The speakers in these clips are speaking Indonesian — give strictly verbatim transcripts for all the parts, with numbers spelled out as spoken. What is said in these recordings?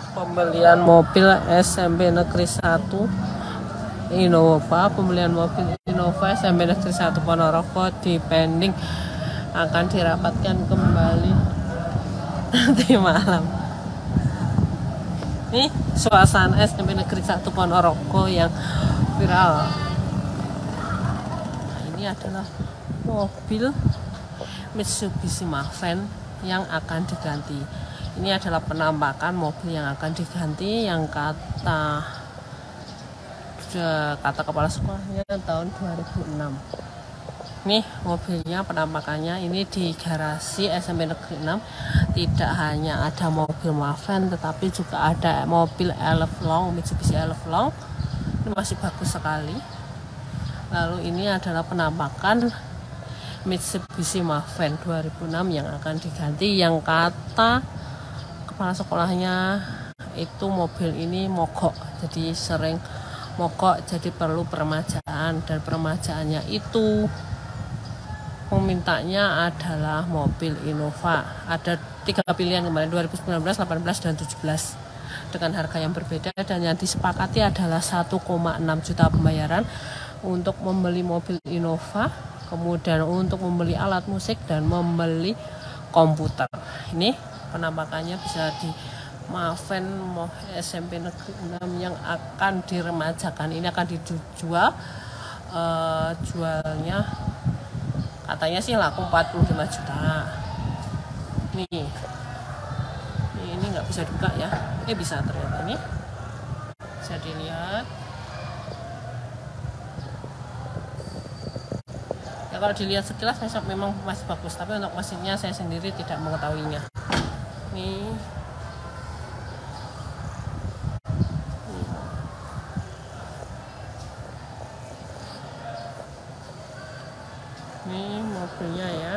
Pembelian mobil S M P Negeri satu Innova, pembelian mobil Innova S M P Negeri satu Ponorogo dipending akan dirapatkan kembali nanti malam. Nih suasana S M P Negeri satu Ponorogo yang viral. Nah, ini adalah mobil Mitsubishi Maven yang akan diganti. Ini adalah penampakan mobil yang akan diganti yang kata kata kepala sekolahnya tahun dua ribu enam. Nih mobilnya, penampakannya ini di garasi S M P Negeri enam. Tidak hanya ada mobil Maven, tetapi juga ada mobil Elflong, Mitsubishi Elflong. Ini masih bagus sekali. Lalu ini adalah penampakan Mitsubishi Maven dua ribu enam yang akan diganti, yang kata kepala sekolahnya itu mobil ini mogok, jadi sering mogok, jadi perlu peremajaan, dan peremajaannya itu memintanya adalah mobil Innova. Ada tiga pilihan kemarin, dua ribu sembilan belas, delapan belas, dan tujuh belas, dengan harga yang berbeda, dan yang disepakati adalah satu koma enam juta pembayaran untuk membeli mobil Innova, kemudian untuk membeli alat musik dan membeli komputer. Ini penampakannya bisa di Maven S M P Negeri enam yang akan diremajakan. Ini akan dijual, uh, jualnya katanya sih laku empat puluh lima juta. Nih, ini nggak bisa buka ya. Eh bisa ternyata, nih bisa dilihat. Ya kalau dilihat sekilas memang masih bagus, tapi untuk mesinnya saya sendiri tidak mengetahuinya. Nih, nih mobilnya ya.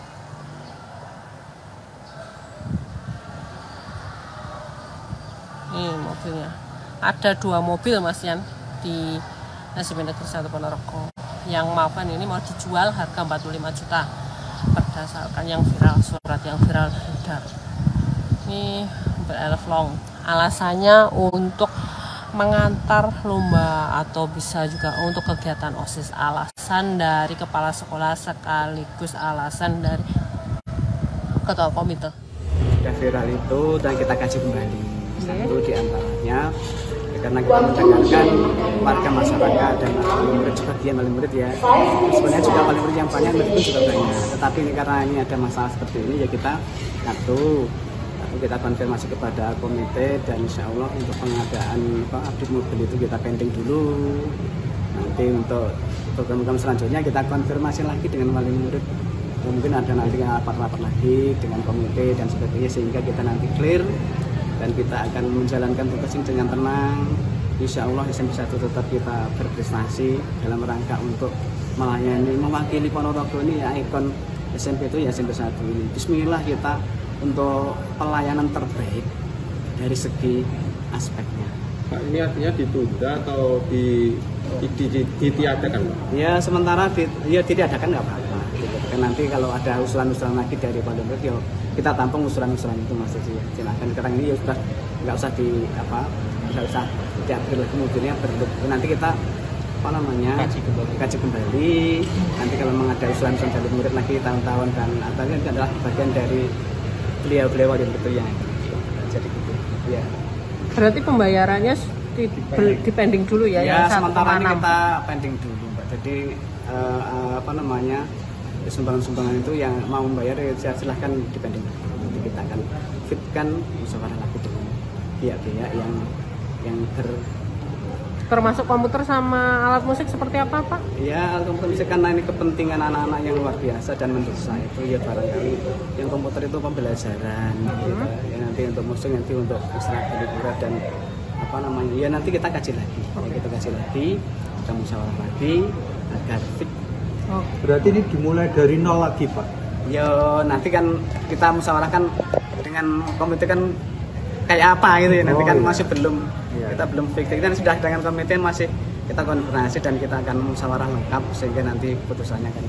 Nih mobilnya. Ada dua mobil Mas Yan di S M P Negeri satu Ponorogo. Yang Maven ini mau dijual harga empat puluh lima juta berdasarkan yang viral, surat yang viral beredar. Ini mobil Elflong, alasannya untuk mengantar lomba atau bisa juga untuk kegiatan OSIS. Alasan dari kepala sekolah sekaligus alasan dari ketua komite. Sudah viral itu dan kita kaji kembali. Satu diantaranya karena kita mendengarkan warga masyarakat dan murid, sebagian wali murid ya, sebenarnya juga wali murid yang banyak, murid pun juga banyak, tetapi ini karena ini ada masalah seperti ini ya kita satu kita konfirmasi kepada komite, dan insya Allah untuk pengadaan update mobil itu kita pending dulu. Nanti untuk program-program selanjutnya kita konfirmasi lagi dengan wali murid, mungkin ada nanti rapat-rapat lagi dengan komite dan sebagainya, sehingga kita nanti clear dan kita akan menjalankan tugas ini dengan tenang. Insya Allah S M P satu tetap kita berprestasi dalam rangka untuk melayani, mewakili Ponorogo ini ya, ikon S M P itu ya S M P satu ini. Bismillah kita untuk pelayanan terbaik dari segi aspeknya. Pak, ini artinya ditunda atau di, di, di, di, ditiadakan? Ya sementara di, ya ditiadakan nggak apa-apa. Dan nanti kalau ada usulan-usulan lagi dari Pak Lembut, ya kita tampung usulan-usulan itu Mas Desi. Silakan, sekarang ini ya sudah nggak usah di apa, nggak usah diambil lagi mobilnya, berbentuk nanti kita apa namanya kaji kembali. kaji kembali. Nanti kalau memang ada usulan-usulan dari murid lagi tahun-tahun dan atau ini adalah bagian dari beliau-beliau yang betul yang jadi gitu ya. Berarti pembayarannya di, di pending dulu ya? Ya yang sementara ini kita pending dulu Mbak. Jadi uh, uh, apa namanya sumbangan-sumbangan itu yang mau membayar ya silahkan dipending. Nanti kita akan fitkan musyawarah lagi dengan pihak-pihak yang yang ber termasuk komputer sama alat musik seperti apa Pak? Ya alat komputer karena ini kepentingan anak-anak yang luar biasa dan mendesak itu ya barangkali yang komputer itu pembelajaran hmm. gitu. Ya nanti untuk musik, nanti untuk ekstrakurikuler dan apa namanya ya nanti kita kaji lagi ya, kita kaji lagi, kita musyawarah lagi agar fit. Oh, berarti ini dimulai dari nol lagi Pak? Ya nanti kan kita musyawarahkan dengan komite kan kayak apa gitu ya, nanti oh, kan iya. masih belum iya. kita belum fix, kita sudah dengan komite masih kita konfirmasi dan kita akan musyawarah lengkap sehingga nanti putusannya kan